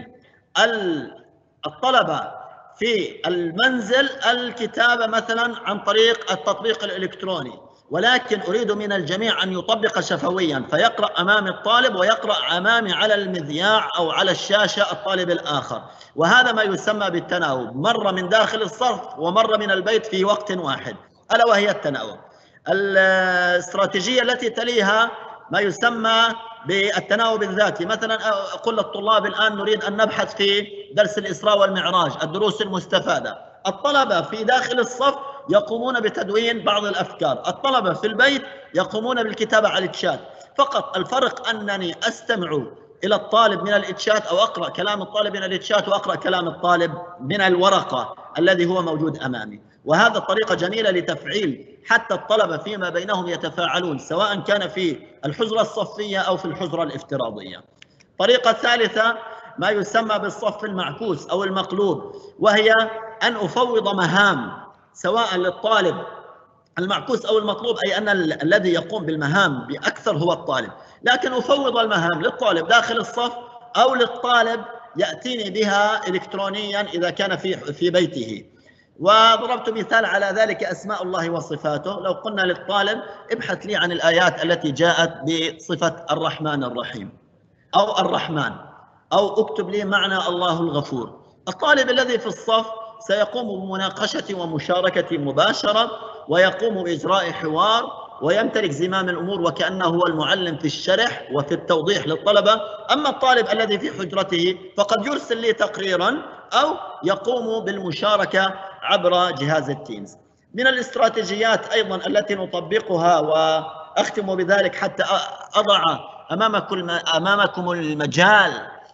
الطلبة في المنزل الكتابة مثلا عن طريق التطبيق الإلكتروني، ولكن أريد من الجميع أن يطبق شفويا، فيقرأ أمام الطالب ويقرأ أمامي على المذياع أو على الشاشة الطالب الآخر. وهذا ما يسمى بالتناوب، مرة من داخل الصف ومرة من البيت في وقت واحد، ألا وهي التناوب. الاستراتيجية التي تليها ما يسمى بالتناوب الذاتي. مثلا أقول للطلاب الآن نريد أن نبحث في درس الإسراء والمعراج، الدروس المستفادة. الطلبة في داخل الصف يقومون بتدوين بعض الأفكار، الطلبة في البيت يقومون بالكتابة على الشات. فقط الفرق أنني أستمع إلى الطالب من الإتشات، أو أقرأ كلام الطالب من الإتشات وأقرأ كلام الطالب من الورقة الذي هو موجود أمامي. وهذا طريقة جميلة لتفعيل حتى الطلبة فيما بينهم يتفاعلون، سواء كان في الحجرة الصفية أو في الحجرة الافتراضية. طريقة ثالثة ما يسمى بالصف المعكوس أو المقلوب، وهي أن أفوض مهام سواء للطالب المعكوس أو المطلوب، أي أن الذي يقوم بالمهام بأكثر هو الطالب، لكن أفوض المهام للطالب داخل الصف أو للطالب يأتيني بها إلكترونيا إذا كان في بيته. وضربت مثال على ذلك أسماء الله وصفاته. لو قلنا للطالب ابحث لي عن الآيات التي جاءت بصفة الرحمن الرحيم أو الرحمن، أو اكتب لي معنى الله الغفور، الطالب الذي في الصف سيقوم بمناقشة ومشاركة مباشرة، ويقوم بإجراء حوار، ويمتلك زمام الأمور وكأنه هو المعلم في الشرح وفي التوضيح للطلبة. أما الطالب الذي في حجرته فقد يرسل لي تقريرا أو يقوم بالمشاركة عبر جهاز التيمز. من الاستراتيجيات أيضا التي نطبقها، وأختم بذلك حتى أضع أمامكم المجال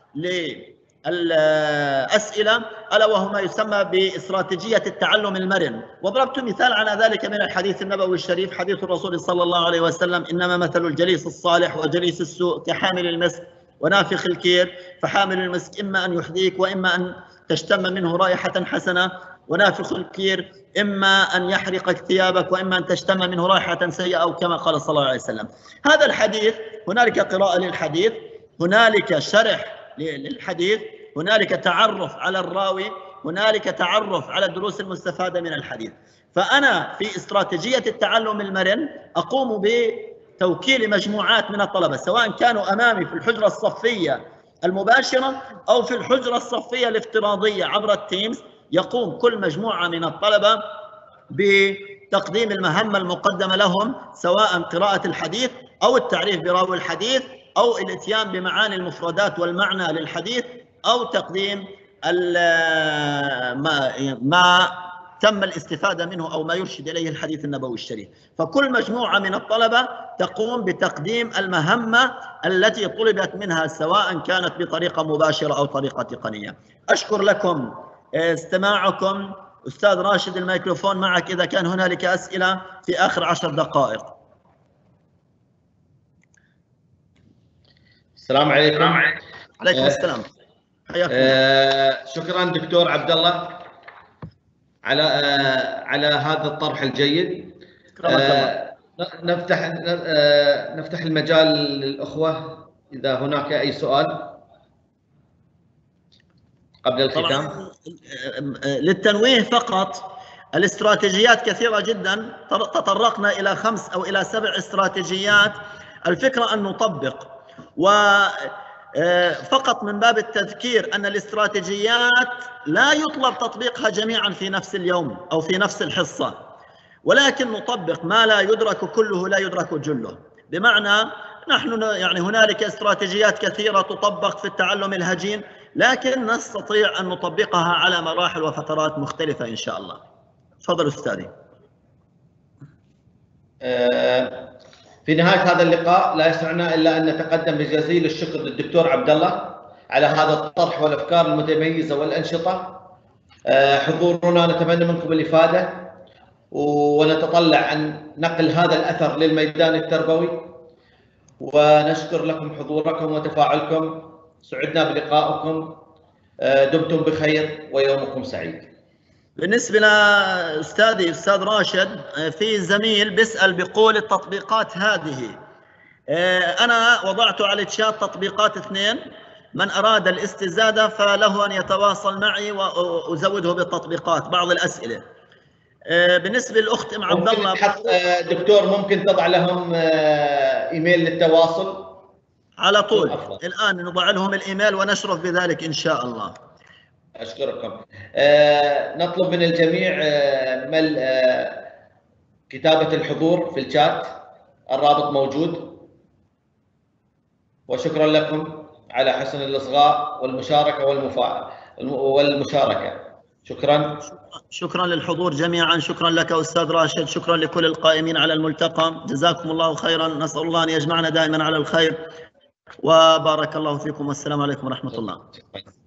للأسئلة، ألا وهو ما يسمى باستراتيجية التعلم المرن. وضربت مثال على ذلك من الحديث النبوي الشريف، حديث الرسول صلى الله عليه وسلم: إنما مثل الجليس الصالح وجليس السوء كحامل المسك ونافخ الكير، فحامل المسك إما أن يحذيك وإما أن تشتم منه رائحة حسنة، ونافخ الكير إما أن يحرقك ثيابك وإما أن تشتم منه رائحة سيئة، أو كما قال صلى الله عليه وسلم. هذا الحديث هنالك قراءة للحديث، هنالك شرح للحديث، هنالك تعرف على الراوي، هنالك تعرف على الدروس المستفادة من الحديث. فأنا في استراتيجية التعلم المرن أقوم بتوكيل مجموعات من الطلبة، سواء كانوا أمامي في الحجرة الصفية المباشرة أو في الحجرة الصفية الافتراضية عبر التيمز. يقوم كل مجموعة من الطلبة بتقديم المهمة المقدمة لهم، سواء قراءة الحديث أو التعريف براوي الحديث أو الاتيان بمعاني المفردات والمعنى للحديث، أو تقديم ما تم الاستفادة منه أو ما يرشد إليه الحديث النبوي الشريف. فكل مجموعة من الطلبة تقوم بتقديم المهمة التي طلبت منها، سواء كانت بطريقة مباشرة أو طريقة تقنية. أشكر لكم استماعكم. أستاذ راشد الميكروفون معك إذا كان هنالك أسئلة في آخر 10 دقائق. السلام عليكم. عليكم السلام. حياكم. شكرا دكتور عبد الله على هذا الطرح الجيد. نفتح المجال للأخوة إذا هناك أي سؤال قبل الختام. للتنويه فقط، الاستراتيجيات كثيرة جدا، تطرقنا إلى 5 أو إلى 7 استراتيجيات. الفكرة أن نطبق، فقط من باب التذكير أن الاستراتيجيات لا يطلب تطبيقها جميعا في نفس اليوم أو في نفس الحصة، ولكن نطبق ما لا يدرك كله لا يدرك جله. بمعنى نحن يعني هنالك استراتيجيات كثيرة تطبق في التعلم الهجين، لكن نستطيع أن نطبقها على مراحل وفترات مختلفة إن شاء الله. تفضل أستاذي. في نهاية هذا اللقاء لا يسعنا إلا أن نتقدم بجزيل الشكر للدكتور عبد الله على هذا الطرح والأفكار المتميزة والأنشطة. حضورنا نتمنى منكم الإفادة، ونتطلع أن نقل هذا الأثر للميدان التربوي، ونشكر لكم حضوركم وتفاعلكم. سعدنا بلقائكم، دمتم بخير ويومكم سعيد. بالنسبة لأستاذي أستاذ راشد، في زميل بيسأل بقول التطبيقات هذه، أنا وضعت على الشات تطبيقات 2، من أراد الاستزادة فله أن يتواصل معي وأزوده بالتطبيقات بعض الأسئلة. بالنسبة للأخت أم عبد الله، دكتور ممكن تضع لهم إيميل للتواصل على طول؟ الآن نضع لهم الإيميل ونشرف بذلك إن شاء الله. أشكركم. نطلب من الجميع ملء كتابة الحضور في الشات، الرابط موجود. وشكرا لكم على حسن الإصغاء والمشاركة والمشاركة. شكرا للحضور جميعا. شكرا لك أستاذ راشد، شكرا لكل القائمين على الملتقى، جزاكم الله خيرا. نسأل الله أن يجمعنا دائما على الخير، وبارك الله فيكم، والسلام عليكم ورحمة الله.